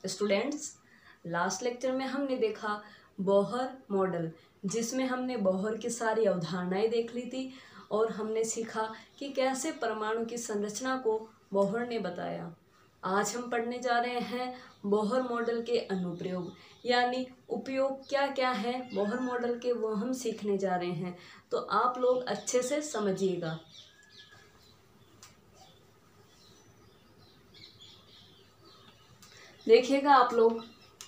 Students, last lecture में हमने देखा बोहर मॉडल, जिसमें हमने बोहर की सारी अवधारणाएं देख ली थी और हमने सीखा कि कैसे परमाणु की संरचना को बोहर ने बताया। आज हम पढ़ने जा रहे हैं बोहर मॉडल के अनुप्रयोग, यानी उपयोग क्या क्या है बोहर मॉडल के, वो हम सीखने जा रहे हैं। तो आप लोग अच्छे से समझिएगा। देखिएगा आप लोग,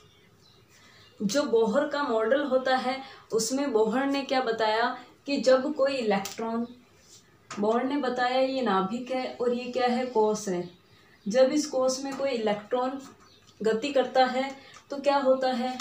जो बोहर का मॉडल होता है उसमें बोहर ने क्या बताया कि जब कोई इलेक्ट्रॉन, बोहर ने बताया ये नाभिक है और ये क्या है, कोश है। जब इस कोश में कोई इलेक्ट्रॉन गति करता है तो क्या होता है,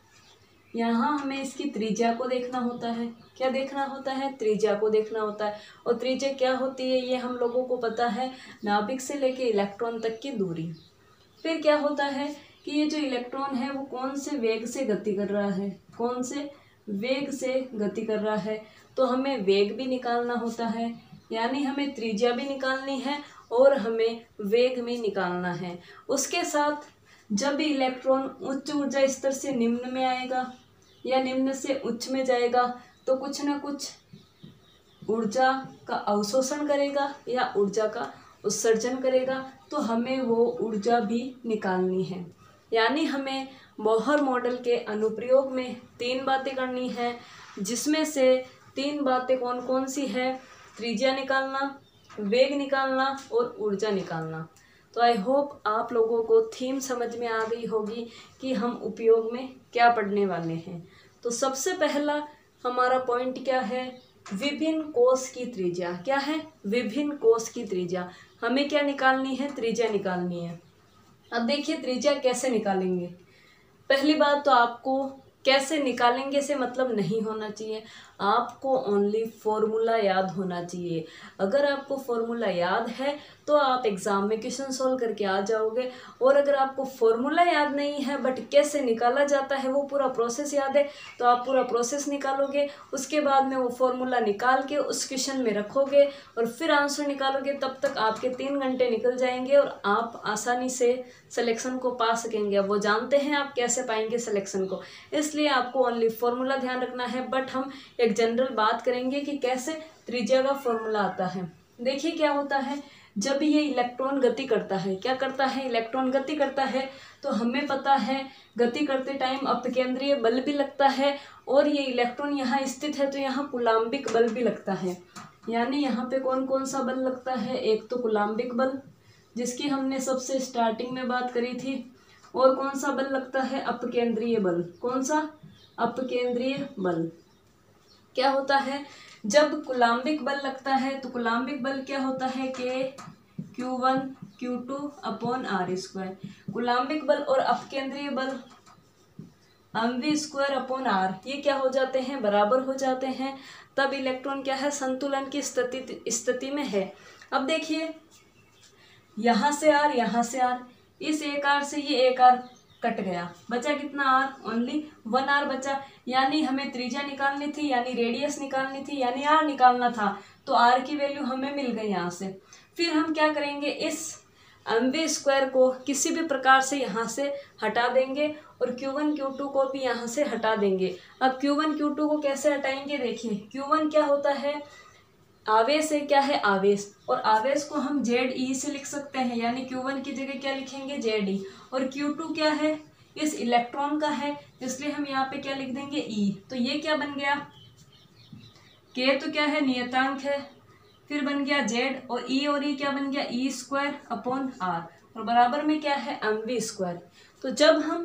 यहाँ हमें इसकी त्रिज्या को देखना होता है। क्या देखना होता है? त्रिज्या को देखना होता है। और त्रिज्या क्या होती है ये हम लोगों को पता है, नाभिक से लेके इलेक्ट्रॉन तक की दूरी। फिर क्या होता है कि ये जो इलेक्ट्रॉन है वो कौन से वेग से गति कर रहा है, कौन से वेग से गति कर रहा है। तो हमें वेग भी निकालना होता है, यानी हमें त्रिज्या भी निकालनी है और हमें वेग भी निकालना है। उसके साथ जब भी इलेक्ट्रॉन उच्च ऊर्जा स्तर से निम्न में आएगा या निम्न से उच्च में जाएगा तो कुछ ना कुछ ऊर्जा का अवशोषण करेगा या ऊर्जा का उत्सर्जन करेगा, तो हमें वो ऊर्जा भी निकालनी है। यानी हमें बोहर मॉडल के अनुप्रयोग में 3 बातें करनी है, जिसमें से 3 बातें कौन कौन सी है? त्रिज्या निकालना, वेग निकालना और ऊर्जा निकालना। तो आई होप आप लोगों को थीम समझ में आ गई होगी कि हम उपयोग में क्या पढ़ने वाले हैं। तो सबसे पहला हमारा पॉइंट क्या है? विभिन्न कोश की त्रिज्या। क्या है? विभिन्न कोश की त्रिज्या। हमें क्या निकालनी है? त्रिज्या निकालनी है। अब देखिए त्रिज्या कैसे निकालेंगे। पहली बात तो आपको कैसे निकालेंगे से मतलब नहीं होना चाहिए, आपको ओनली फॉर्मूला याद होना चाहिए। अगर आपको फॉर्मूला याद है तो आप एग्ज़ाम में क्वेश्चन सॉल्व करके आ जाओगे, और अगर आपको फॉर्मूला याद नहीं है बट कैसे निकाला जाता है वो पूरा प्रोसेस याद है तो आप पूरा प्रोसेस निकालोगे। उसके बाद में वो फॉर्मूला निकाल के उस क्वेश्चन में रखोगे और फिर आंसर निकालोगे। तब तक आपके 3 घंटे निकल जाएंगे और आप आसानी से सिलेक्शन को पा सकेंगे। अब वो जानते हैं आप कैसे पाएंगे सिलेक्शन को, इसलिए आपको ओनली फॉर्मूला ध्यान रखना है। बट हम एक जनरल बात करेंगे कि कैसे त्रिज्या का फॉर्मूला आता है। देखिए क्या होता है, जब ये इलेक्ट्रॉन गति करता है, क्या करता है? इलेक्ट्रॉन गति करता है, तो हमें पता है गति करते टाइम अपकेंद्रीय बल भी लगता है, और ये इलेक्ट्रॉन यहाँ स्थित है तो यहाँ कूलाम्बिक बल भी लगता है। यानी यहाँ पे कौन कौन सा बल लगता है? एक तो कूलाम्बिक बल, जिसकी हमने सबसे स्टार्टिंग में बात करी थी, और कौन सा बल लगता है? अपकेंद्रीय बल। कौन सा? अपकेंद्रीय बल। क्या होता है जब कूलाम्बिक बल लगता है तो कूलाम्बिक बल क्या होता है कि Q1 Q2 upon are square. Coulombic बल और अपकेंद्रीय बल mv स्क्वायर अपॉन आर, ये क्या हो जाते हैं? बराबर हो जाते हैं। तब इलेक्ट्रॉन क्या है? संतुलन की स्थिति में है। अब देखिए यहाँ से आर, यहाँ से आर, इस एक आर से ये एक आर कट गया, बचा कितना? आर, ओनली 1 आर बचा। यानी हमें त्रिज्या निकालनी थी, यानी रेडियस निकालनी थी, यानी आर निकालना था। तो आर की वैल्यू हमें मिल गई यहाँ से। फिर हम क्या करेंगे, इस mv स्क्वायर को किसी भी प्रकार से यहाँ से हटा देंगे और Q1 Q2 को भी यहाँ से हटा देंगे। अब Q1 Q2 को कैसे हटाएंगे? देखिए Q1 क्या होता है? आवेश है। क्या है? आवेश। और आवेश को हम ZE से लिख सकते हैं, यानी Q1 की जगह क्या लिखेंगे? ZE। और Q2 क्या है? इस इलेक्ट्रॉन का है, इसलिए हम यहाँ पे क्या लिख देंगे? E। तो ये क्या बन गया? K तो क्या है? नियतांक है। फिर बन गया Z, और E क्या बन गया? E स्क्वायर अपॉन आर, और बराबर में क्या है? mv square. तो जब हम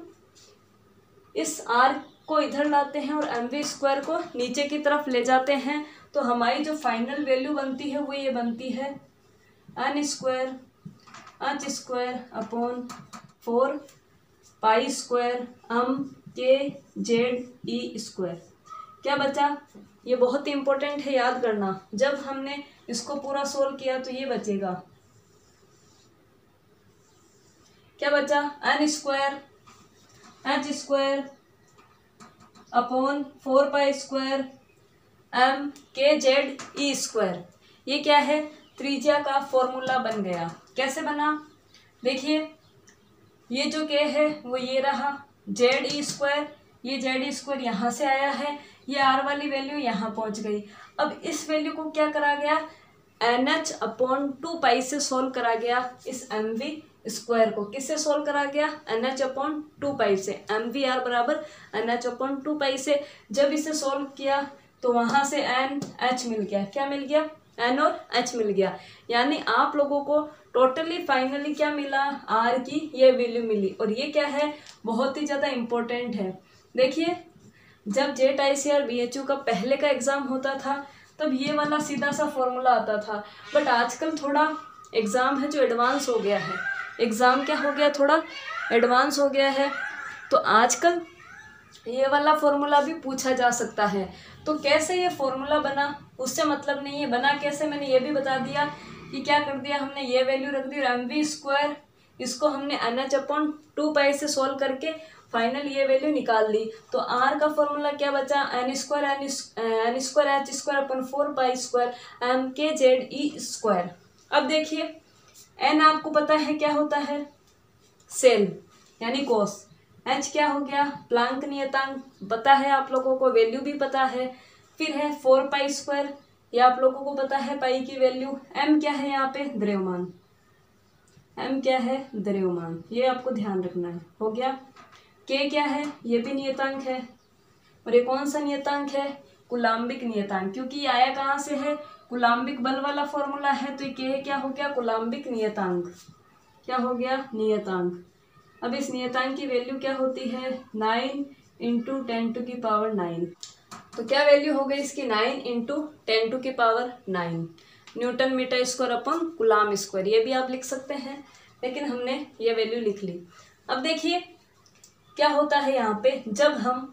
इस r को इधर लाते हैं और mv स्क्वायर को नीचे की तरफ ले जाते हैं तो हमारी जो फाइनल वैल्यू बनती है वो ये बनती है n square h square upon 4 pi square k z e square. क्या बचा? ये बहुत ही इंपॉर्टेंट है, याद करना। जब हमने इसको पूरा सोल्व किया तो ये बचेगा, क्या बचा? n square h square upon 4 pi square k z e square. ये क्या है? त्रिज्या का फॉर्मूला बन गया। कैसे बना? देखिए ये जो के है वो ये रहा जेड ई स्क्वायर, ये जेड ई स्क्वायर यहाँ से आया है, ये आर वाली वैल्यू यहाँ पहुँच गई। अब इस वैल्यू को क्या करा गया, NH/2 से सोल्व करा गया। इस MV स्क्वायर को किससे सोल्व करा गया, NH/2 से। MVR बराबर NH/2 से। जब इसे सोल्व किया तो वहाँ से NH मिल गया। क्या मिल गया, N और H मिल गया। यानी आप लोगों को टोटली फाइनली क्या मिला, R की ये वैल्यू मिली। और ये क्या है, बहुत ही ज़्यादा इम्पोर्टेंट है। देखिए जब JET ICAR BHU का पहले का एग्ज़ाम होता था तब ये वाला सीधा सा फॉर्मूला आता था, बट आजकल थोड़ा एग्ज़ाम है जो एडवांस हो गया है। एग्ज़ाम क्या हो गया, थोड़ा एडवांस हो गया है, तो आजकल ये वाला फॉर्मूला भी पूछा जा सकता है। तो कैसे ये फॉर्मूला बना उससे मतलब नहीं है, बना कैसे मैंने ये भी बता दिया कि क्या कर दिया हमने, ये वैल्यू रख दी और MV स्क्वायर इसको हमने NH/2 से सोल्व करके फाइनल ये वैल्यू निकाल ली। तो R का फॉर्मूला क्या बचा, N square H square upon 4 MKZE square. अब देखिए N आपको पता है क्या होता है, सेल यानी कोस। H क्या हो गया, प्लांक नियतांक पता है आप लोगों को, वैल्यू भी पता है। फिर है 4 स्क्वायर, ये आप लोगों को पता है पाई की वैल्यू। M क्या है यहाँ पे, द्रव्यमान। M क्या है, द्रव्यमान, ये आपको ध्यान रखना है। हो गया। K क्या है, ये भी नियतांक है। और ये कौन सा नियतांक है, कूलाम्बिक नियतांक, क्योंकि ये आया कहाँ से है, कूलाम्बिक बल वाला फॉर्मूला है। तो ये K क्या हो गया, कूलाम्बिक नियतांक। क्या हो गया, नियतांक। अब इस नियतांक की वैल्यू क्या होती है, 9 × 10⁹। तो क्या वैल्यू हो गई इसकी, 9 × 10⁹ newton metre square upon coulomb square. ये भी आप लिख सकते हैं, लेकिन हमने ये वैल्यू लिख ली। अब देखिए क्या होता है यहाँ पे, जब हम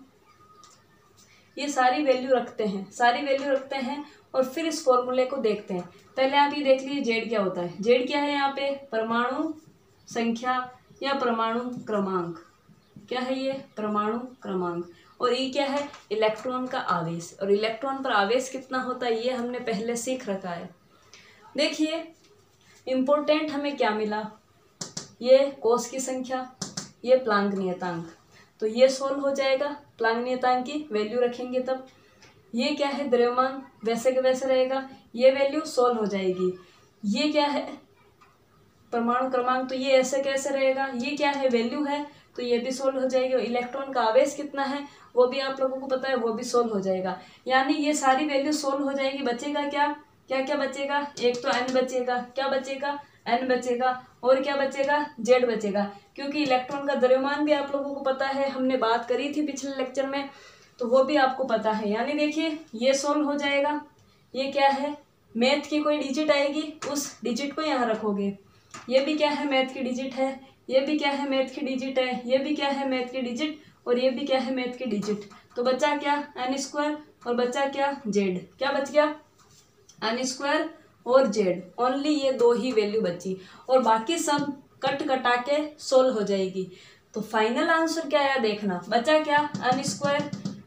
ये सारी वैल्यू रखते हैं और फिर इस फॉर्मूले को देखते हैं। पहले आप ये देख लीजिए जेड क्या होता है। जेड क्या है यहाँ पे, परमाणु संख्या या परमाणु क्रमांक। क्या है ये, परमाणु क्रमांक। और ये क्या है, इलेक्ट्रॉन का आवेश। और इलेक्ट्रॉन पर आवेश कितना होता है ये हमने पहले सीख रखा है। देखिए इम्पोर्टेंट हमें क्या मिला, ये कोस की संख्या, ये प्लांक नियतांक। तो ये सोल्व हो जाएगा, प्लांक नियतांक की वैल्यू रखेंगे तब। ये क्या है, द्रव्यमान, वैसे के वैसे रहेगा, ये वैल्यू सोल्व हो जाएगी। ये क्या है, परमाणु क्रमांक, तो ये ऐसे कैसे रहेगा। ये क्या है, वैल्यू है, तो ये भी सोल्व हो जाएगी। और इलेक्ट्रॉन का आवेश कितना है वो भी आप लोगों को पता है, वो भी सोल्व हो जाएगा। यानी ये सारी वैल्यू सोल्व हो जाएगी। बचेगा क्या, क्या क्या बचेगा, एक तो N बचेगा, क्या बचेगा, N बचेगा, और क्या बचेगा, Z बचेगा। क्योंकि इलेक्ट्रॉन का द्रव्यमान भी आप लोगों को पता है, हमने बात करी थी पिछले लेक्चर में, तो वो भी आपको पता है। यानी देखिए ये सोल्व हो जाएगा। ये क्या है, मैथ की कोई डिजिट आएगी, उस डिजिट को यहाँ रखोगे। ये भी क्या है, मैथ की डिजिट है। ये भी क्या है, मैथ की डिजिट है। ये भी क्या है, मैथ की डिजिट। और ये भी क्या है, मैथ की डिजिट। तो बचा क्या, N स्क्वायर, और बचा क्या, Z। क्या बच गया, N स्क्वायर और Z। ओनली ये दो ही वैल्यू बची, और बाकी सब कट कटा के सोल्व हो जाएगी। तो फाइनल आंसर क्या आया देखना, बचा क्या, N स्क्वायर,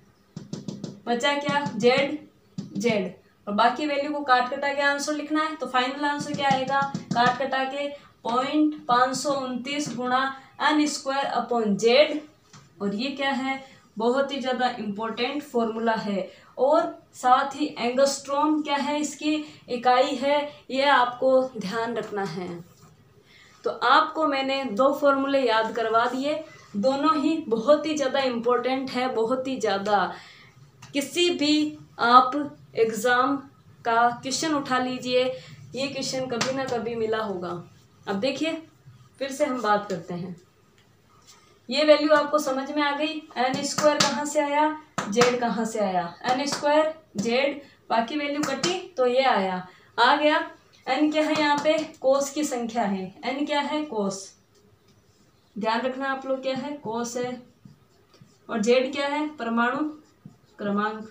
बचा क्या, Z, और बाकी वैल्यू को काट कटा के आंसर लिखना है। तो फाइनल आंसर क्या आएगा, काट कटा के 0.529 गुणा N स्क्वायर अपॉन Z। और ये क्या है, बहुत ही ज़्यादा इम्पोर्टेंट फॉर्मूला है। और साथ ही एंगस्ट्रॉम क्या है, इसकी इकाई है, ये आपको ध्यान रखना है। तो आपको मैंने दो फॉर्मूले याद करवा दिए, दोनों ही बहुत ही ज़्यादा इम्पोर्टेंट है, बहुत ही ज़्यादा। किसी भी आप एग्ज़ाम का क्वेश्चन उठा लीजिए, ये क्वेश्चन कभी ना कभी मिला होगा। अब देखिए फिर से हम बात करते हैं। ये वैल्यू आपको समझ में आ गई, N स्क्वायर कहाँ से आया, Z कहाँ से आया, N स्क्वायर Z, बाकी वैल्यू कटी तो ये आया, आ गया। N क्या है यहाँ पे, कोस की संख्या है। N क्या है, कोस, ध्यान रखना आप लोग, क्या है, कोस है। और Z क्या है, परमाणु क्रमांक,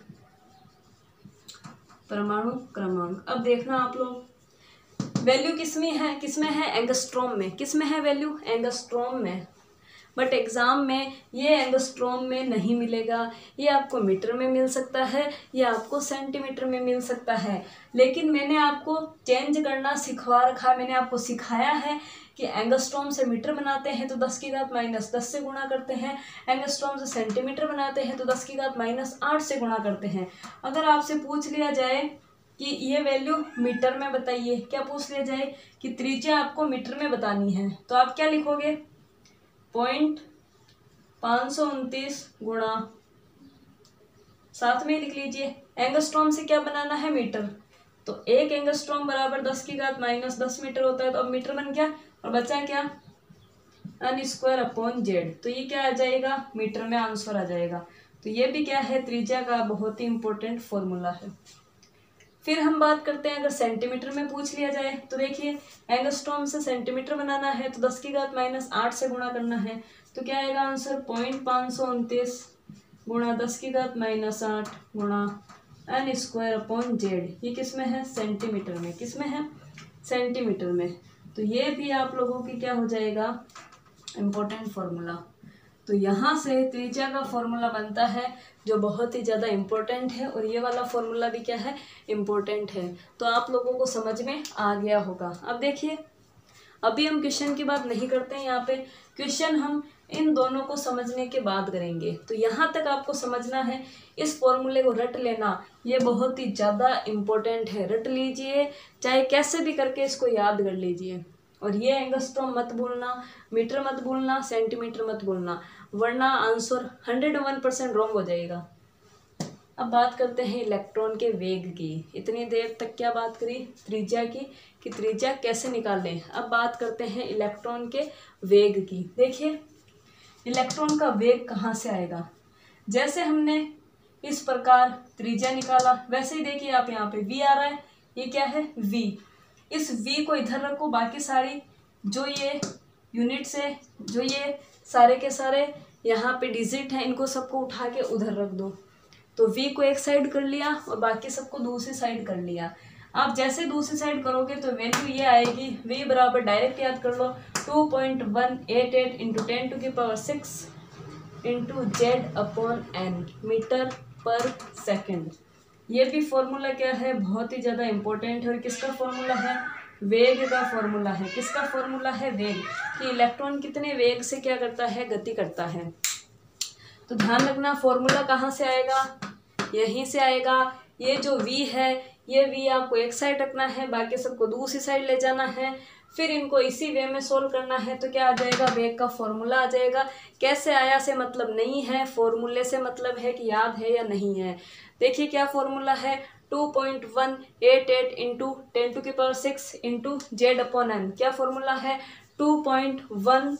परमाणु क्रमांक। अब देखना आप लोग, वैल्यू किसमें है, एंगस्ट्रॉम में। किसमें है वैल्यू, एंगस्ट्रॉम में। बट एग्ज़ाम में ये एंगस्ट्रॉम में नहीं मिलेगा, ये आपको मीटर में मिल सकता है, ये आपको सेंटीमीटर में मिल सकता है। लेकिन मैंने आपको चेंज करना सिखवा रखा, मैंने आपको सिखाया है कि एंगस्ट्रॉम से मीटर बनाते हैं तो 10⁻10 से गुणा करते हैं, एंगस्ट्रॉम से सेंटीमीटर बनाते हैं तो 10⁻8 से गुणा करते हैं। अगर आपसे पूछ लिया जाए कि ये वैल्यू मीटर में बताइए, क्या पूछ लिया जाए कि त्रिज्या आपको मीटर में बतानी है, तो आप क्या लिखोगे? 0.529 गुणा, साथ में लिख लीजिए एंगस्ट्रॉम से क्या बनाना है? मीटर। तो 1 एंगस्ट्रॉम बराबर 10⁻10 मीटर होता है, तो अब मीटर बन गया और बचा क्या? n²/z। तो ये क्या आ जाएगा? मीटर में आंसर आ जाएगा। तो ये भी क्या है? त्रिज्या का बहुत ही इंपॉर्टेंट फॉर्मूला है। फिर हम बात करते हैं अगर सेंटीमीटर में पूछ लिया जाए, तो देखिए एंगस्ट्रॉम से सेंटीमीटर बनाना है तो 10⁻8 से गुणा करना है, तो क्या आएगा आंसर? 0.529 गुणा 10⁻8 गुणा n²/z। ये किस में है? सेंटीमीटर में। किस में है? सेंटीमीटर में। तो ये भी आप लोगों की क्या हो जाएगा? Important formula. तो यहाँ से त्रिज्या का फॉर्मूला बनता है जो बहुत ही ज़्यादा इम्पोर्टेंट है, और ये वाला फॉर्मूला भी क्या है? इम्पोर्टेंट है। तो आप लोगों को समझ में आ गया होगा। अब देखिए, अभी हम क्वेश्चन की बात नहीं करते हैं, यहाँ पे क्वेश्चन हम इन दोनों को समझने के बाद करेंगे। तो यहाँ तक आपको समझना है, इस फॉर्मूले को रट लेना, ये बहुत ही ज़्यादा इम्पोर्टेंट है। रट लीजिए, चाहे कैसे भी करके इसको याद कर लीजिए। और ये एंगस्ट्रॉम मत भूलना, मीटर मत भूलना, सेंटीमीटर मत भूलना, वरना आंसर 101% रॉन्ग हो जाएगा। अब बात करते हैं इलेक्ट्रॉन के वेग की। इतनी देर तक क्या बात करी? त्रिज्या की, कि त्रिज्या कैसे निकालें। अब बात करते हैं इलेक्ट्रॉन के वेग की। देखिए इलेक्ट्रॉन का वेग कहाँ से आएगा? जैसे हमने इस प्रकार त्रिज्या निकाला, वैसे ही देखिए आप यहाँ पे v आ रहा है, ये क्या है? v। इस v को इधर रखो, बाकी सारी जो ये यूनिट्स है, जो ये सारे के सारे यहाँ पे डिजिट हैं, इनको सबको उठा के उधर रख दो। तो v को एक साइड कर लिया और बाकी सबको दूसरी साइड कर लिया। आप जैसे दूसरी साइड करोगे तो वैल्यू ये आएगी, v बराबर डायरेक्ट याद कर लो 2.188 × 10⁻6 × Z/n मीटर पर सेकेंड। ये भी फॉर्मूला क्या है? बहुत ही ज़्यादा इम्पोर्टेंट है। और किसका फॉर्मूला है? वेग का फॉर्मूला है। किसका फॉर्मूला है? वेग, कि इलेक्ट्रॉन कितने वेग से क्या करता है? गति करता है। तो ध्यान रखना, फॉर्मूला कहाँ से आएगा? यहीं से आएगा। ये जो v है, ये v आपको एक साइड रखना है, बाकी सबको दूसरी साइड ले जाना है, फिर इनको इसी वे में सोल्व करना है। तो क्या आ जाएगा? वेग का फॉर्मूला आ जाएगा। कैसे आया से मतलब नहीं है, फॉर्मूले से मतलब है कि याद है या नहीं है। देखिए क्या फॉर्मूला है? 2.188 × 10⁻6 × Z/n। क्या फॉर्मूला है? 2.18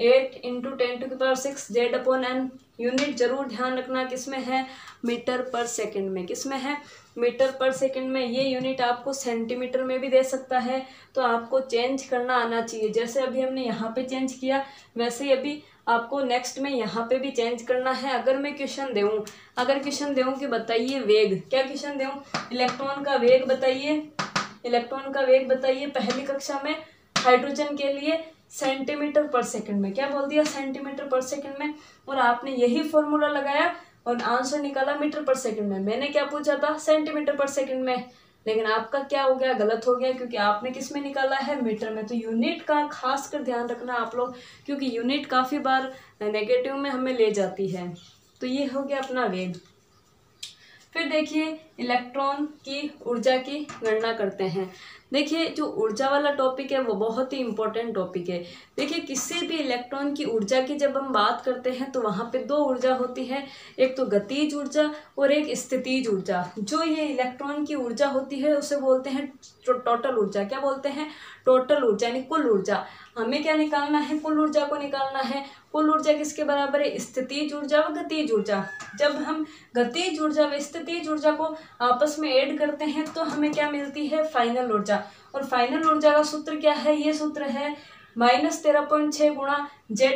× 10⁻6 Z/n। यूनिट जरूर ध्यान रखना किस में है? मीटर पर सेकंड में। किस में है? मीटर पर सेकंड में। ये यूनिट आपको सेंटीमीटर में भी दे सकता है, तो आपको चेंज करना आना चाहिए। जैसे अभी हमने यहाँ पे चेंज किया, वैसे ही अभी आपको नेक्स्ट में यहाँ पे भी चेंज करना है। अगर मैं क्वेश्चन दूँ, अगर क्वेश्चन दूँ कि बताइए वेग, क्या क्वेश्चन दूँ? इलेक्ट्रॉन का वेग बताइए, इलेक्ट्रॉन का वेग बताइए। पहली कक्षा में हाइड्रोजन के लिए सेंटीमीटर पर सेकंड में, क्या बोल दिया? सेंटीमीटर पर सेकंड में। और आपने यही फॉर्मूला लगाया और आंसर निकाला मीटर पर सेकंड में। मैंने क्या पूछा था? सेंटीमीटर पर सेकंड में। लेकिन आपका क्या हो गया? गलत हो गया, क्योंकि आपने किस में निकाला है? मीटर में। तो यूनिट का खास कर ध्यान रखना आप लोग, क्योंकि यूनिट काफ़ी बार नेगेटिव में हमें ले जाती है। तो ये हो गया अपना वेग। फिर देखिए इलेक्ट्रॉन की ऊर्जा की गणना करते हैं। देखिए जो ऊर्जा वाला टॉपिक है वो बहुत ही इंपॉर्टेंट टॉपिक है। देखिए किसी भी इलेक्ट्रॉन की ऊर्जा की जब हम बात करते हैं तो वहाँ पे दो ऊर्जा होती है, एक तो गतिज ऊर्जा और एक स्थितिज ऊर्जा। जो ये इलेक्ट्रॉन की ऊर्जा होती है उसे बोलते हैं टोटल ऊर्जा। क्या बोलते हैं? टोटल ऊर्जा, यानी कुल ऊर्जा। हमें क्या निकालना है? कुल ऊर्जा को निकालना है। कुल ऊर्जा किसके बराबर है? स्थितिज ऊर्जा व गतिज ऊर्जा। जब हम गतिज ऊर्जा व स्थितिज ऊर्जा को आपस में ऐड करते हैं तो हमें क्या मिलती है? फाइनल ऊर्जा। और फाइनल ऊर्जा का सूत्र क्या है? ये सूत्र है -13.6 गुणा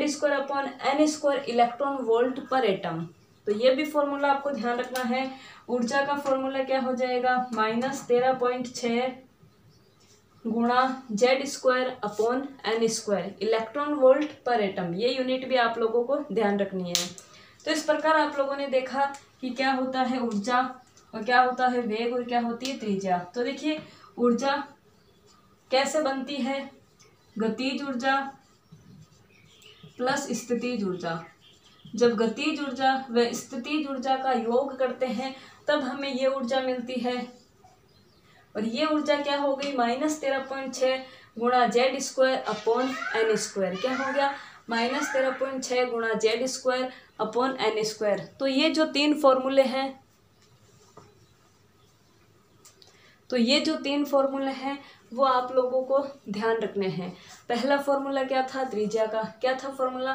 Z²/n² electron volt per atom. तो ये भी फॉर्मूला आपको ध्यान रखना है। ऊर्जा का फॉर्मूला क्या हो जाएगा? -13.6 गुणा Z square upon N square electron volt per atom. ये यूनिट भी आप लोगों को ध्यान रखनी है। तो इस प्रकार आप लोगों ने देखा कि क्या होता है ऊर्जा और क्या होता है वेग और क्या होती है त्रिज्या। तो देखिए ऊर्जा कैसे बनती है, गतिज ऊर्जा प्लस स्थितिज ऊर्जा। जब गतिज ऊर्जा व स्थितिज ऊर्जा का योग करते हैं तब हमें ये ऊर्जा मिलती है। और ये ऊर्जा क्या हो गई, -13.6 गुणा Z square upon N square. क्या हो गया, -13.6 गुणा Z square upon N square. तो ये जो तीन फॉर्मूले हैं वो आप लोगों को ध्यान रखने हैं। पहला फॉर्मूला क्या था, त्रिज्या का क्या था formula,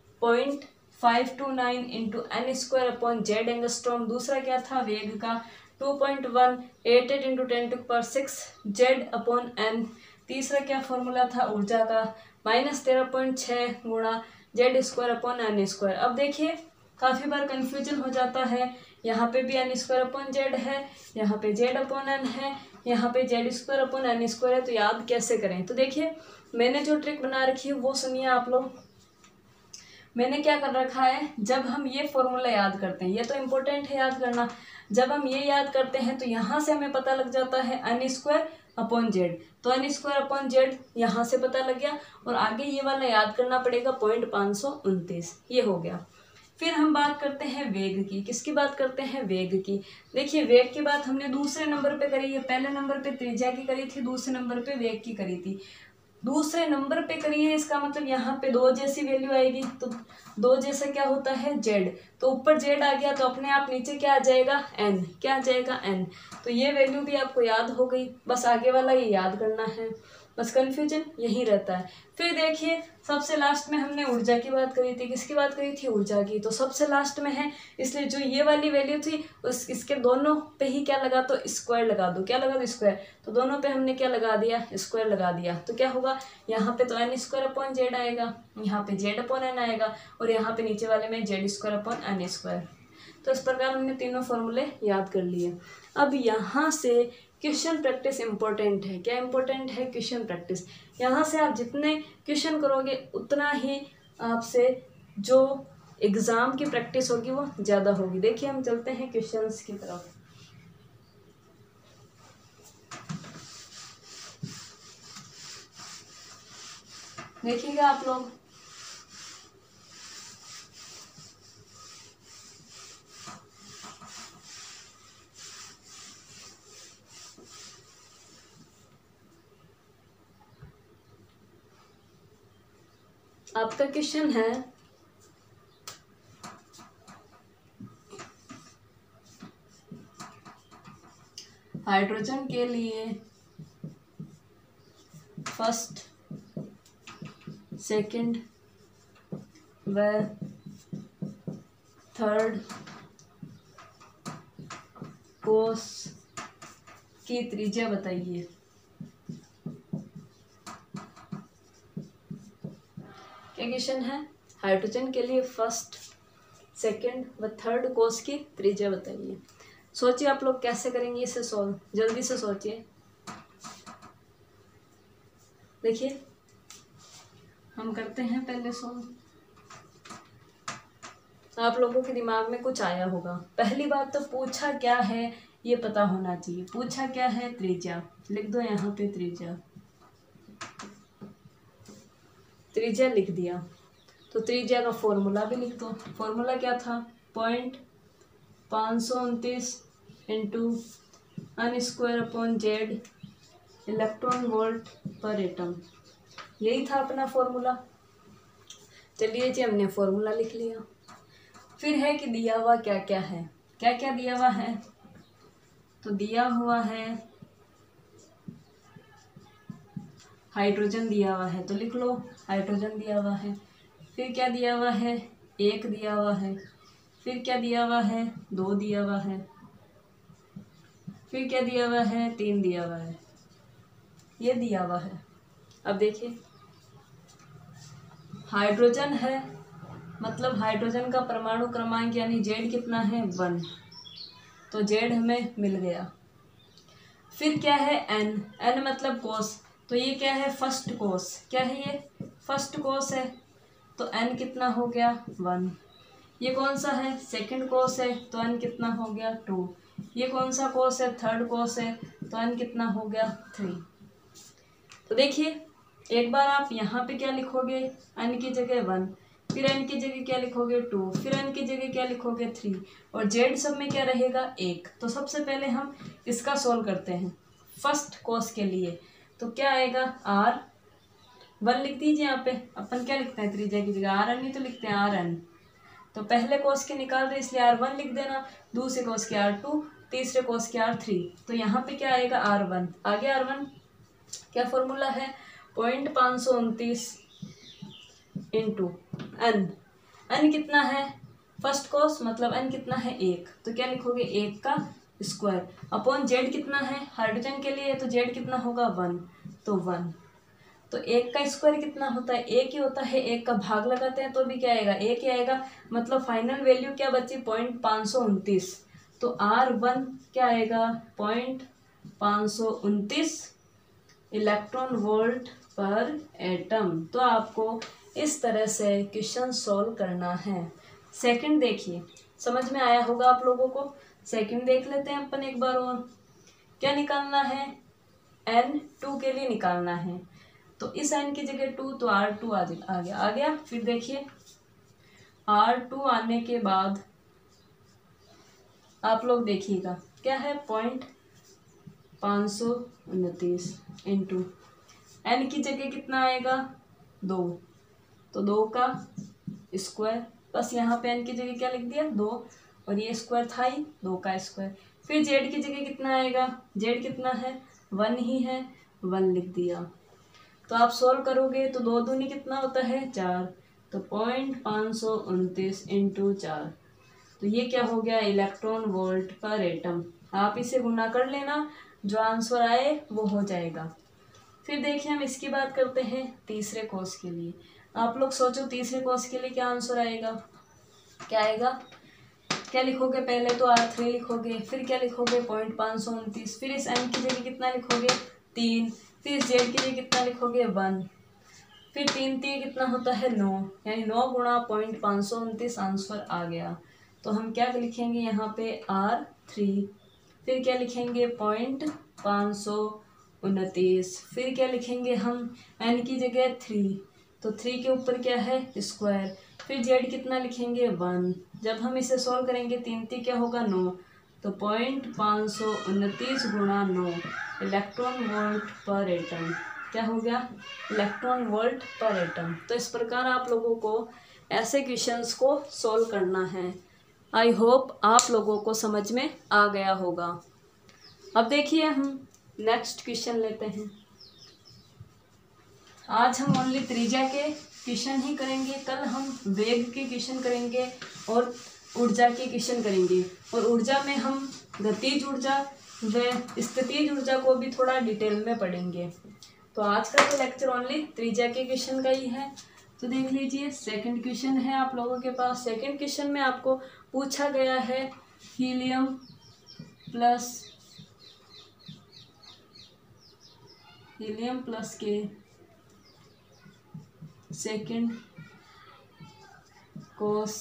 0.529 into N square upon Z angstrom. दूसरा क्या था वेग का, 2.188 इंटू 10⁶ जेड अपॉन एन। तीसरा क्या फॉर्मूला था ऊर्जा का, -13.6 गुणा Z square upon N square. अब देखिए काफ़ी बार कन्फ्यूजन हो जाता है, यहाँ पे भी एन स्क्वायर अपॉन जेड है, यहाँ पे जेड अपॉन एन है, यहाँ पे Z square upon N square है, तो याद कैसे करें। तो देखिए मैंने जो ट्रिक बना रखी है वो सुनिए आप लोग। मैंने क्या कर रखा है, जब हम ये फॉर्मूला याद करते हैं, ये तो इम्पोर्टेंट है याद करना, जब हम ये याद करते हैं तो यहाँ से हमें पता लग जाता है एन स्क्वायर अपॉन जेड। तो एन स्क्वायर अपॉन जेड यहाँ से पता लग गया और आगे ये वाला याद करना पड़ेगा 0.529, ये हो गया। फिर हम बात करते हैं वेग की। किसकी बात करते हैं, वेग की। देखिए वेग की बात हमने दूसरे नंबर पे करी है, पहले नंबर पे त्रिज्या की करी थी, दूसरे नंबर पे वेग की करी थी। दूसरे नंबर पे करी है इसका मतलब यहाँ पे 2 जैसी वैल्यू आएगी, तो 2 जैसा क्या होता है जेड, तो ऊपर जेड आ गया तो अपने आप नीचे क्या आ जाएगा एन, क्या आ जाएगा एन। तो ये वैल्यू भी आपको याद हो गई, बस आगे वाला ये याद करना है, बस कन्फ्यूजन यही रहता है। फिर देखिए सबसे लास्ट में हमने ऊर्जा की बात करी थी, किसकी बात करी थी, ऊर्जा की। तो सबसे लास्ट में है इसलिए जो ये वाली वैल्यू थी उस इसके दोनों पे ही क्या लगा दो, स्क्वायर लगा दो। क्या लगा दो, स्क्वायर। तो दोनों पे हमने क्या लगा दिया, स्क्वायर लगा दिया। तो क्या होगा, यहाँ पे तो एन स्क्वायर अपॉन जेड आएगा, यहाँ पे जेड अपॉन एन आएगा और यहाँ पे नीचे वाले में Z square upon N square. तो इस प्रकार हमने तीनों फॉर्मूले याद कर लिए। अब यहाँ से क्वेश्चन प्रैक्टिस इंपॉर्टेंट है। क्या इंपॉर्टेंट है, क्वेश्चन प्रैक्टिस। यहाँ से आप जितने क्वेश्चन करोगे उतना ही आपसे जो एग्ज़ाम की प्रैक्टिस होगी वो ज़्यादा होगी। देखिए हम चलते हैं क्वेश्चंस की तरफ। देखिएगा आप लोग, आपका क्वेश्चन है हाइड्रोजन के लिए फर्स्ट, सेकंड व थर्ड कोस की त्रिज्या बताइए। क्या क्वेश्चन है, हाइड्रोजन के लिए फर्स्ट, सेकंड व थर्ड कोस की त्रिज्या बताइए। सोचिए आप लोग कैसे करेंगे इसे सॉल्व, जल्दी से सोचिए। देखिए हम करते हैं पहले सॉल्व। आप लोगों के दिमाग में कुछ आया होगा। पहली बात तो पूछा क्या है ये पता होना चाहिए। पूछा क्या है, त्रिज्या। लिख दो यहाँ पे त्रिज्या, त्रिज्या लिख दिया। तो त्रिज्या का फॉर्मूला भी लिख दो। फॉर्मूला क्या था, 0.529 into N square upon Z electron volt per atom. यही था अपना फॉर्मूला। चलिए जी हमने फॉर्मूला लिख लिया। फिर है कि दिया हुआ क्या क्या है, क्या क्या दिया हुआ है। तो दिया हुआ है हाइड्रोजन दिया हुआ है, तो लिख लो हाइड्रोजन दिया हुआ है। फिर क्या दिया हुआ है, 1 दिया हुआ है। फिर क्या दिया हुआ है, 2 दिया हुआ है। फिर क्या दिया हुआ है, 3 दिया हुआ है। ये दिया हुआ है। अब देखिए हाइड्रोजन है मतलब हाइड्रोजन का परमाणु क्रमांक यानी जेड कितना है, 1। तो जेड हमें मिल गया। फिर क्या है, एन, एन मतलब कोस। तो ये क्या है, फर्स्ट कोस, क्या है ये, फर्स्ट कोस है, तो n कितना हो गया 1। ये कौन सा है, सेकंड कोस है, तो n कितना हो गया 2। ये कौन सा कोस है, थर्ड कोस है, तो n कितना हो गया 3। तो देखिए एक बार आप यहाँ पे क्या लिखोगे, n की जगह 1, फिर n की जगह क्या लिखोगे 2, फिर n की जगह क्या लिखोगे 3, और z सब में क्या रहेगा 1। तो सबसे पहले हम इसका सोल्व करते हैं फर्स्ट कोस के लिए। तो क्या आएगा, r1 लिख दीजिए। यहाँ पे अपन क्या लिखते हैं, त्रिज्या की जगह rn ही तो लिखते हैं, rn। तो पहले कोस के निकाल रहे इसलिए r1 लिख देना, दूसरे कोस के r2, तीसरे कोस के r3। तो यहाँ पे क्या आएगा r1, आगे r1 क्या फॉर्मूला है, 0.529 इंटू n। n कितना है, फर्स्ट कोस मतलब n कितना है 1, तो क्या लिखोगे 1 का स्क्वायर अपॉन z कितना है, हाइड्रोजन के लिए तो z कितना होगा 1, तो 1। तो 1 का स्क्वायर कितना होता है, 1 ही होता है, 1 का भाग लगाते हैं तो भी क्या आएगा 1 ही आएगा, मतलब फाइनल वैल्यू क्या बची 0.529। तो r1 क्या आएगा 0.529 इलेक्ट्रॉन वोल्ट पर एटम। तो आपको इस तरह से क्वेश्चन सॉल्व करना है। सेकंड देखिए, समझ में आया होगा आप लोगों को। सेकंड देख लेते हैं अपन एक बार और। क्या निकालना है, n2 के लिए निकालना है, तो इस n की जगह 2, तो r2 आ गया। फिर देखिए r2 आने के बाद आप लोग देखिएगा क्या है 0.529 इंटू n की जगह कितना आएगा 2, तो 2 का स्क्वायर, बस यहाँ पे n की जगह क्या लिख दिया 2, और ये स्क्वायर था ही 2 का स्क्वायर। फिर z की जगह कितना आएगा, z कितना है 1 ही है, 1 लिख दिया। तो आप सोल्व करोगे तो 2 दूनी कितना होता है 4, तो 0.529 इंटू 4, तो ये क्या हो गया इलेक्ट्रॉन वोल्ट पर एटम। आप इसे गुणा कर लेना, जो आंसर आए वो हो जाएगा। फिर देखिए हम इसकी बात करते हैं तीसरे कोर्स के लिए। आप लोग सोचो तीसरे कोर्स के लिए क्या आंसर आएगा, क्या आएगा, क्या लिखोगे, पहले तो r3 लिखोगे, फिर क्या लिखोगे 0.529, फिर इस n की जगह कितना लिखोगे 3, फिर इस z की जगह कितना लिखोगे 1, फिर 3 कितना होता है 9, यानी 9 गुणा 0.529 आंसर आ गया। तो हम क्या लिखेंगे यहाँ पे r3, फिर क्या लिखेंगे 0.529, फिर क्या लिखेंगे हम n की जगह 3, तो 3 के ऊपर क्या है स्क्वायर, फिर z कितना लिखेंगे 1। जब हम इसे सॉल्व करेंगे 3 क्या होगा 9, तो 0.529 गुणा 9 इलेक्ट्रॉन वोल्ट पर एटम। क्या हो गया इलेक्ट्रॉन वोल्ट पर एटम। तो इस प्रकार आप लोगों को ऐसे क्वेश्चंस को सॉल्व करना है। आई होप आप लोगों को समझ में आ गया होगा। अब देखिए हम नेक्स्ट क्वेश्चन लेते हैं। आज हम ओनली त्रिज्या के क्वेश्चन ही करेंगे, कल हम वेग के क्वेश्चन करेंगे और ऊर्जा के क्वेश्चन करेंगे, और ऊर्जा में हम गतिज ऊर्जा व स्थितिज ऊर्जा को भी थोड़ा डिटेल में पढ़ेंगे। तो आज का तो लेक्चर ओनली त्रिज्या के क्वेश्चन का ही है। तो देख लीजिए सेकंड क्वेश्चन है आप लोगों के पास। सेकंड क्वेश्चन में आपको पूछा गया है हीलियम प्लस के सेकंड कोस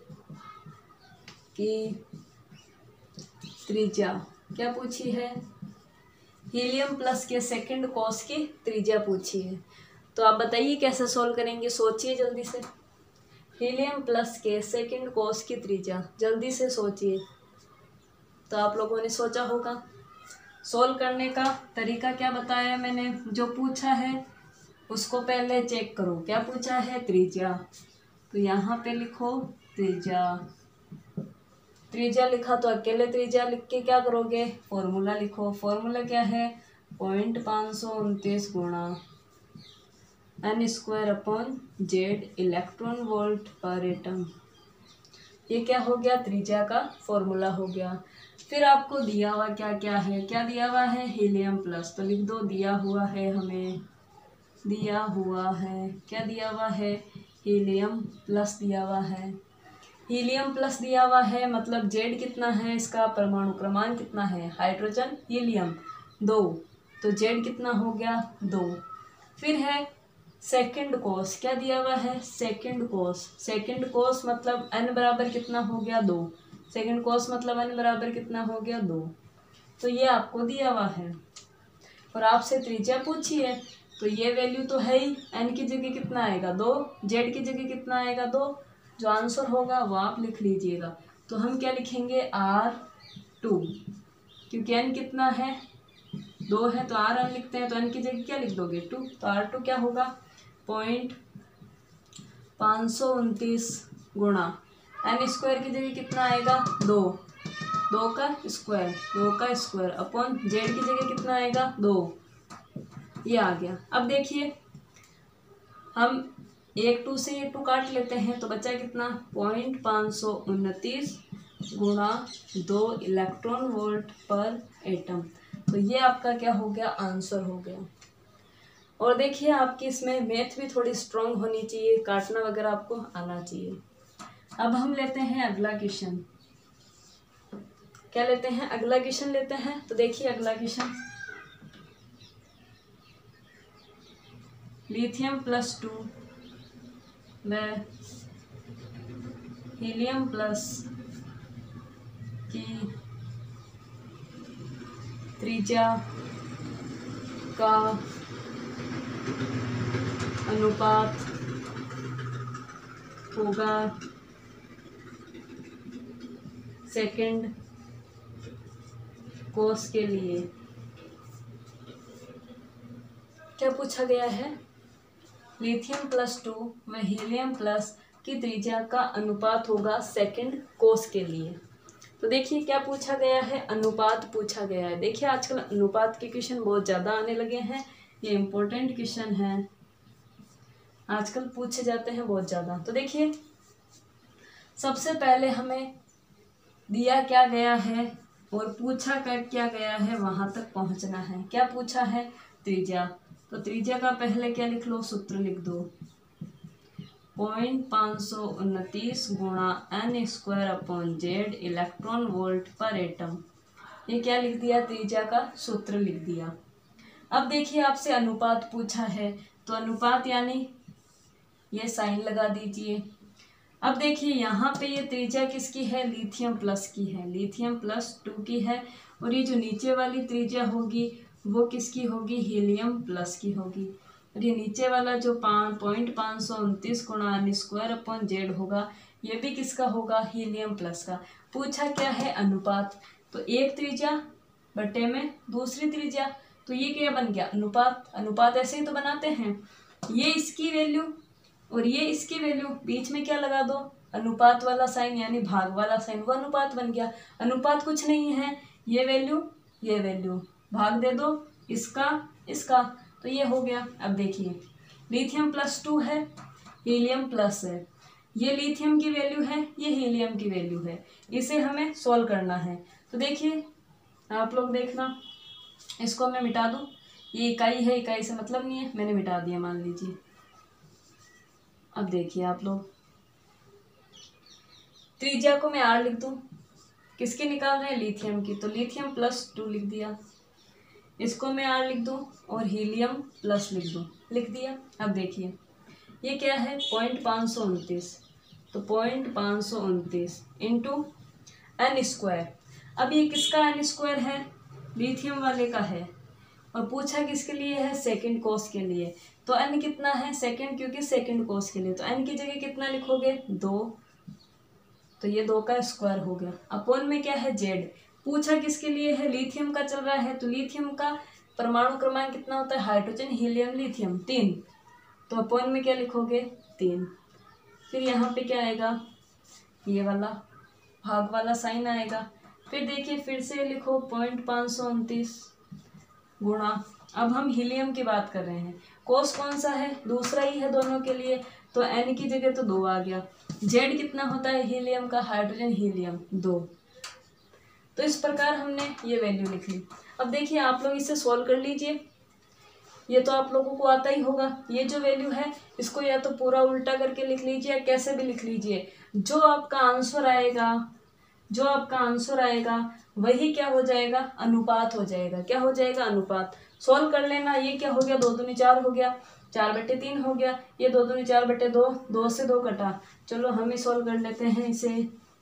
की त्रिज्या क्या पूछी है, हीलियम प्लस के सेकंड कोस की त्रिज्या पूछी है। तो आप बताइए कैसे सॉल्व करेंगे, सोचिए जल्दी से। हीलियम प्लस के सेकंड कोस की त्रिज्या, जल्दी से सोचिए। तो आप लोगों ने सोचा होगा। सॉल्व करने का तरीका क्या बताया मैंने, जो पूछा है उसको पहले चेक करो। क्या पूछा है त्रिज्या, तो यहाँ पे लिखो त्रिज्या। त्रिज्या लिखा तो अकेले त्रिज्या लिख के क्या करोगे, फॉर्मूला लिखो। फॉर्मूला क्या है 0.529 गुणा n square upon Z electron volt per atom. ये क्या हो गया त्रिज्या का फॉर्मूला हो गया। फिर आपको दिया हुआ क्या क्या है, क्या दिया हुआ है हीलियम प्लस, तो लिख दो दिया हुआ है, हमें दिया हुआ है, क्या दिया हुआ है हीलियम प्लस दिया हुआ है। हीलियम प्लस दिया हुआ है मतलब जेड कितना है, इसका परमाणु क्रमांक कितना है, हाइड्रोजन हीलियम 2, तो जेड कितना हो गया 2। फिर है सेकंड कोस, क्या दिया हुआ है सेकंड कोस। सेकंड कोस मतलब n बराबर कितना हो गया 2। सेकंड कोस मतलब n बराबर कितना हो गया 2। तो ये आपको दिया हुआ है और आपसे त्रिज्या पूछी है, तो ये वैल्यू तो है ही। n की जगह कितना आएगा 2, z की जगह कितना आएगा 2। जो आंसर होगा वो आप लिख लीजिएगा। तो हम क्या लिखेंगे R2, क्योंकि n कितना है 2 है तो R लिखते हैं, तो n की जगह क्या लिख दोगे 2। तो R2 क्या होगा 0.529 गुणा n स्क्वायर की जगह कितना आएगा 2, 2 का स्क्वायर अपॉन जेड की जगह कितना आएगा 2। ये आ गया। अब देखिए हम 1 2 से ये 2 काट लेते हैं तो बचा कितना 0.529 गुणा 2 इलेक्ट्रॉन वोल्ट पर एटम। तो ये आपका क्या हो गया आंसर हो गया। और देखिए आपकी इसमें मैथ भी थोड़ी स्ट्रांग होनी चाहिए, काटना वगैरह आपको आना चाहिए। अब हम लेते हैं अगला क्वेश्चन। क्या लेते हैं अगला क्वेश्चन लेते हैं। तो देखिए अगला क्वेश्चन, लिथियम +2 व हीलियम प्लस की त्रिज्या का अनुपात होगा सेकंड कोस के लिए। क्या पूछा गया है लिथियम +2 व हीलियम प्लस की त्रिज्या का अनुपात होगा सेकंड कोस के लिए। तो देखिए क्या पूछा गया है अनुपात पूछा गया है। देखिए आजकल अनुपात के क्वेश्चन बहुत ज़्यादा आने लगे हैं, ये इम्पोर्टेंट क्वेश्चन है, आजकल पूछे जाते हैं बहुत ज़्यादा। तो देखिए सबसे पहले हमें दिया क्या गया है और पूछा क्या गया है वहाँ तक पहुँचना है। क्या पूछा है त्रिज्या, तो त्रिज्या का पहले क्या लिख लो सूत्र लिख दो 0.529 गुणा n square upon Z electron volt per atom. ये क्या लिख दिया त्रिज्या का सूत्र लिख दिया। अब देखिए आपसे अनुपात पूछा है तो अनुपात यानी ये साइन लगा दीजिए। अब देखिए यहाँ पे ये त्रिज्या किसकी है लिथियम प्लस की है, लिथियम +2 की है। और ये जो नीचे वाली त्रिज्या होगी वो किसकी होगी हीलियम प्लस की होगी। और ये नीचे वाला जो 0.529 गुणा n स्क्वायर अपॉन जेड होगा ये भी किसका होगा हीलियम प्लस का। पूछा क्या है अनुपात, तो एक त्रिज्या बटे में दूसरी त्रिज्या, तो ये क्या बन गया अनुपात। अनुपात ऐसे ही तो बनाते हैं, ये इसकी वैल्यू और ये इसकी वैल्यू, बीच में क्या लगा दो अनुपात वाला साइन यानी भाग वाला साइन, वो अनुपात बन गया। अनुपात कुछ नहीं है ये वैल्यू भाग दे दो इसका तो ये हो गया। अब देखिए लिथियम +2 है हीलियम प्लस है, ये लिथियम की वैल्यू है ये हीलियम की वैल्यू है, इसे हमें सॉल्व करना है। तो देखिए आप लोग देखना, इसको मैं मिटा दूं, ये इकाई है इकाई से मतलब नहीं है, मैंने मिटा दिया मान लीजिए। अब देखिए आप लोग त्रिज्या को मैं R लिख दूं, किसके निकाल रहे हैं लिथियम की, तो लिथियम +2 लिख दिया। इसको मैं R लिख दूं और हीलियम प्लस लिख दिया। अब देखिए ये क्या है 0.529, तो 0.529 इंटू n स्क्वायर। अब ये किसका n स्क्वायर है लिथियम वाले का है और पूछा किसके लिए है सेकंड कोस के लिए। तो n कितना है सेकंड, क्योंकि सेकंड कोस के लिए, तो n की जगह कितना लिखोगे 2, तो ये 2 का स्क्वायर हो गया। अपॉन में क्या है z, पूछा किसके लिए है लिथियम का चल रहा है, तो लिथियम का परमाणु क्रमांक कितना होता है हाइड्रोजन हीलियम लिथियम 3, तो अपॉन में क्या लिखोगे 3। फिर यहाँ पे क्या आएगा ये वाला भाग वाला साइन आएगा। फिर देखिए फिर से लिखो 0.529 गुणा, अब हम हीलियम की बात कर रहे हैं, कोस कौन सा है दूसरा ही है दोनों के लिए, तो n की जगह तो 2 आ गया। z कितना होता है हीलियम का हाइड्रोजन हीलियम 2। तो इस प्रकार हमने ये वैल्यू लिख ली। अब देखिए आप लोग इसे सॉल्व कर लीजिए, ये तो आप लोगों को आता ही होगा। ये जो वैल्यू है इसको या तो पूरा उल्टा करके लिख लीजिए या कैसे भी लिख लीजिए, जो आपका आंसर आएगा जो आपका आंसर आएगा वही क्या हो जाएगा, अनुपात हो जाएगा। क्या हो जाएगा, अनुपात। सॉल्व कर लेना। ये क्या हो गया, 2 दूनी 4 हो गया, 4/3 हो गया, ये 2 दूनी 4/2, 2 से 2 कटा। चलो हम ही सॉल्व कर लेते हैं इसे।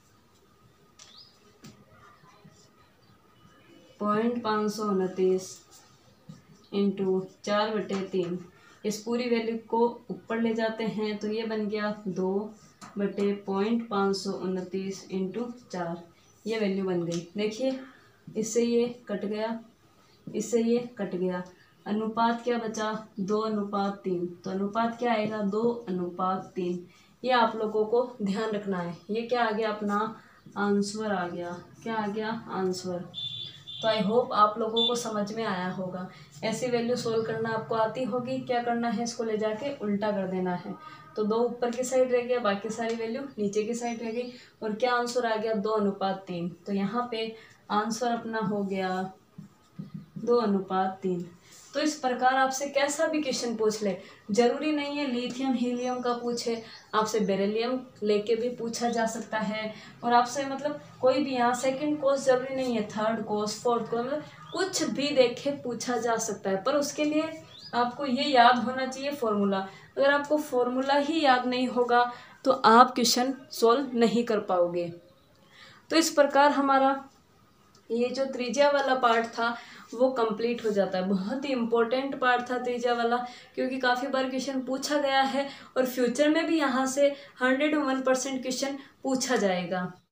0.529 इंटू 4/3, इस पूरी वैल्यू को ऊपर ले जाते हैं तो ये बन गया 2/0.529 इंटू 4, ये वैल्यू बन गई। देखिए इससे ये कट गया, इससे ये कट गया, अनुपात क्या बचा, 2:3। तो अनुपात क्या आएगा, 2:3। ये आप लोगों को ध्यान रखना है। ये क्या आ गया, अपना आंसर आ गया। क्या आ गया, आंसर। तो आई होप आप लोगों को समझ में आया होगा। ऐसी वैल्यू सोल्व करना आपको आती होगी। क्या करना है, इसको ले जाके उल्टा कर देना है। तो 2 ऊपर की साइड रह गया, बाकी सारी वैल्यू नीचे की साइड रह गई। और क्या आंसर आ गया, 2:3। तो यहाँ पे आंसर अपना हो गया 2:3। तो इस प्रकार आपसे कैसा भी क्वेश्चन पूछ ले, जरूरी नहीं है लिथियम हीलियम का पूछे, आपसे बेरिलियम लेके भी पूछा जा सकता है। और आपसे मतलब कोई भी यहाँ सेकंड कोर्स जरूरी नहीं है, थर्ड कोर्स, फोर्थ कोर्स, मतलब कुछ भी देखे पूछा जा सकता है। पर उसके लिए आपको ये याद होना चाहिए फॉर्मूला। अगर आपको फॉर्मूला ही याद नहीं होगा तो आप क्वेश्चन सॉल्व नहीं कर पाओगे। तो इस प्रकार हमारा ये जो त्रिज्या वाला पार्ट था वो कंप्लीट हो जाता है। बहुत ही इम्पोर्टेंट पार्ट था त्रिज्या वाला, क्योंकि काफ़ी बार क्वेश्चन पूछा गया है और फ्यूचर में भी यहाँ से 101% क्वेश्चन पूछा जाएगा।